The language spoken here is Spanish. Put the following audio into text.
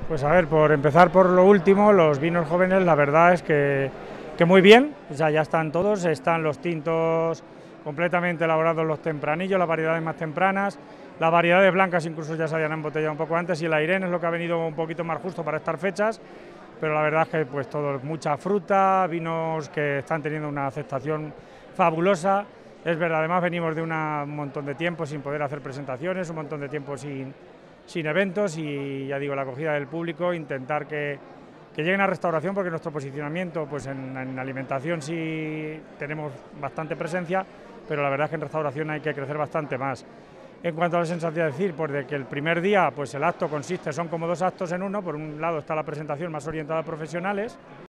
Pues a ver, por empezar por lo último, los vinos jóvenes, la verdad es que muy bien, o sea, ya están todos, están los tintos completamente elaborados, los tempranillos, las variedades más tempranas, las variedades blancas incluso ya se habían embotellado un poco antes y la Irene es lo que ha venido un poquito más justo para estas fechas, pero la verdad es que pues todo, mucha fruta, vinos que están teniendo una aceptación fabulosa. Es verdad, además venimos de un montón de tiempo sin poder hacer presentaciones, un montón de tiempo sin eventos y ya digo, la acogida del público, intentar que lleguen a restauración porque nuestro posicionamiento pues en alimentación sí tenemos bastante presencia, pero la verdad es que en restauración hay que crecer bastante más. En cuanto a la sensación de decir, pues de que el primer día pues el acto consiste, son como dos actos en uno, por un lado está la presentación más orientada a profesionales